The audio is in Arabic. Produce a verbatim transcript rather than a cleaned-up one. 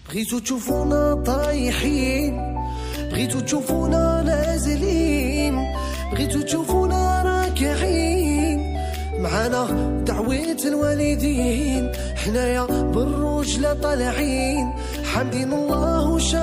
بغيتو تشوفونا طايحين، بغيتو تشوفونا نازلين، بغيتو تشوفونا راكعين معانا دعوة الوالدين، حنايا بالرجلة طالعين حامدين الله وش